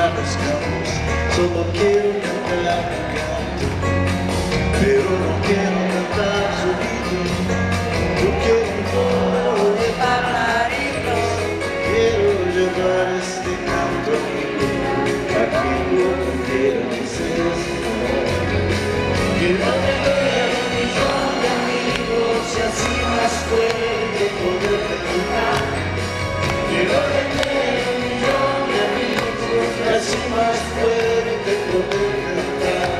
a los campos, solo quiero cantar mi canto, pero no quiero cantar solito, yo quiero un coro de pajaritos, quiero llevar este canto a quien lo quiera necesitar. Quiero tener un millón de amigos y así más fuerte poder cantar. Quiero tener un millón de amigos y así más fuerte poder cantar.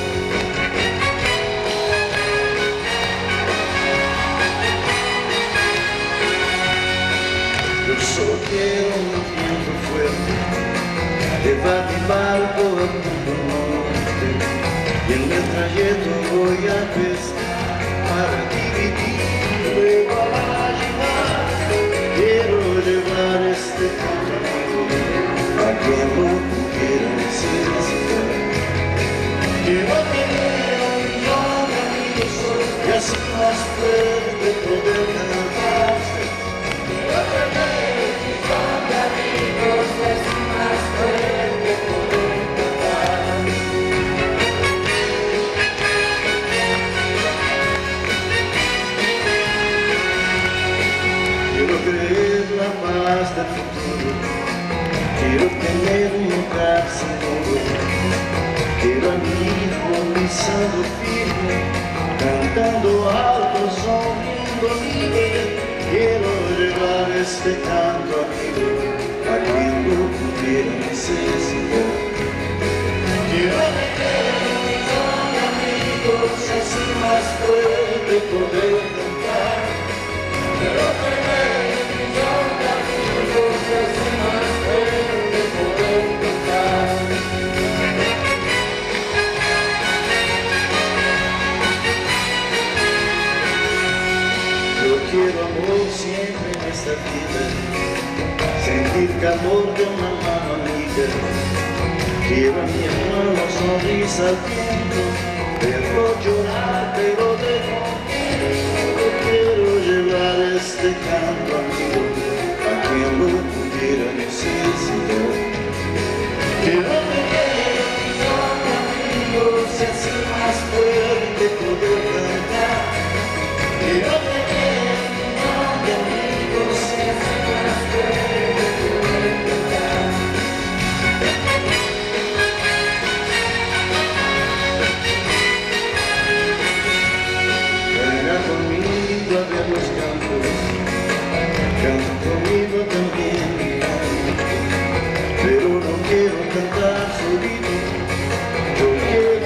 Yo solo quiero un viento fuerte, llevar mi barco a punto norte, y en el trayecto voy a pescar para dividir luego a la llevar. Quiero llevar este canto a quien lo pudiera necesitar. Quiero tener un millón de amigos y así más fuerte poder cantar. Quiero tener un millón de amigos y así más fuerte poder cantar. Quiero creer la paz del futuro, quiero tener un lugar seguro, quiero a mi hijo pisando firme, cantando alto, sonriendo libre. Quiero llevar este canto amigo a quien lo pudiera necesitar. Quiero tener un millón de amigos y así más fuerte poder cantar. Quiero tener un millón de amigos y así más fuerte poder cantar. Yo quiero amor siempre en esta vida, sentir calor de una mano amiga. Quiero a mi hermano sonrisa al viento, verlo llorar pero de contento. Quiero llevar este canto amigo a quien lo pudiera necesitar. Quiero tener un millón de amigos y así más fuerte poder cantar. Quiero tener un millón de amigos y así más fuerte poder cantar. Venga conmigo a ver los campos, canta conmigo también mi canto, pero no quiero cantar solito, yo quiero